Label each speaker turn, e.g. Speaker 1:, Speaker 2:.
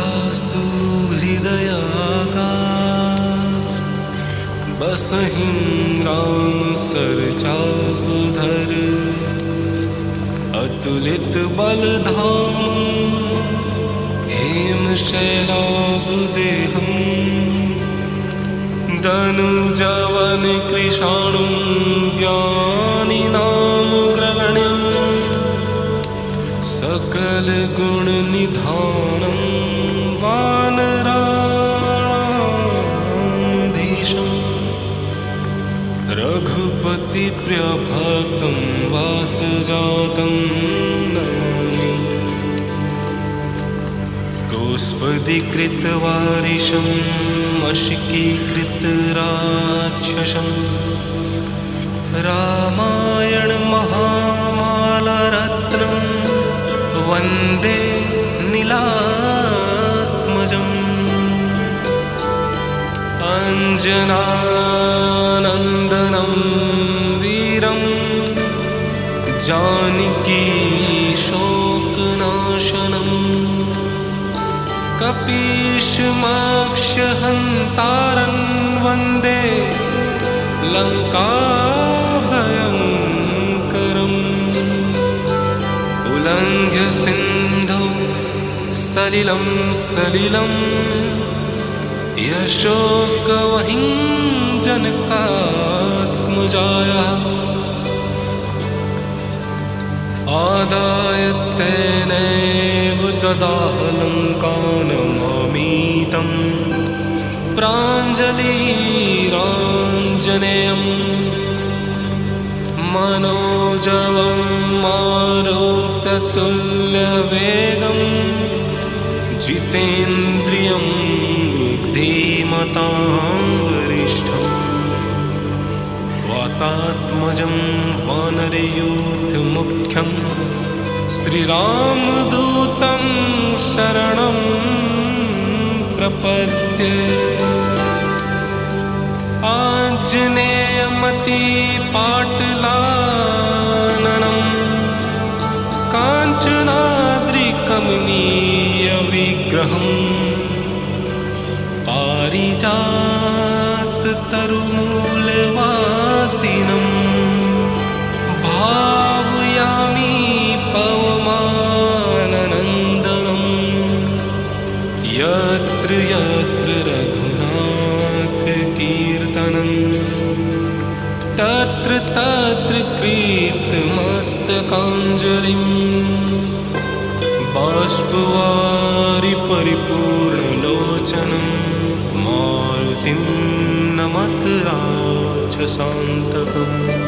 Speaker 1: सुहृदयागा बसहिं राम सर चापधर अतुलित बलधाम हेम शैलाभ देहम धनुजवन कृशाणुं ज्ञानिनाम ग्रगण्यं सकल गुण निधानं वानराणाधीशं रघुपति प्रियभक्तं वातजातं नमामि गोस्पदीकृतवारिशम् अशिकीकृतराक्षसं रामायण महामालारत्नं वन्दे नीलात्मजम् अंजनानन्दनं वीरं जानकी शोकनाशनम् कपीशमक्षहन्तारं वन्दे लङ्काभयङ्करम् उल्लङ्घ्य सिन्धौ सलिलं सलिलं यशोकवहिं जनकात्मजायाः आदाय तेनैव ददाह लङ्कानमामीतं प्राञ्जलिराञ्जनेयं मनोजवं मारुततुल्यवेगं जितेन्द्रियं बुद्धिमतां वरिष्ठम् वातात्मजं वानरयूथमुख्यं श्रीरामदूतं शरणं प्रपद्ये आञ्जनेयमतिपाटलाननं काञ्चनाद्रिकमनीयविग्रहं पारिजाततरुमूलवासिनं भावयामि पवमाननन्दनं यत्र यत्र रघुनाथकीर्तनं तत्र तत्र कृतमस्तकाञ्जलिं बाष्पवारि परिपूर्णलोचनं मारुतिं नमत राक्षसान्तकम्।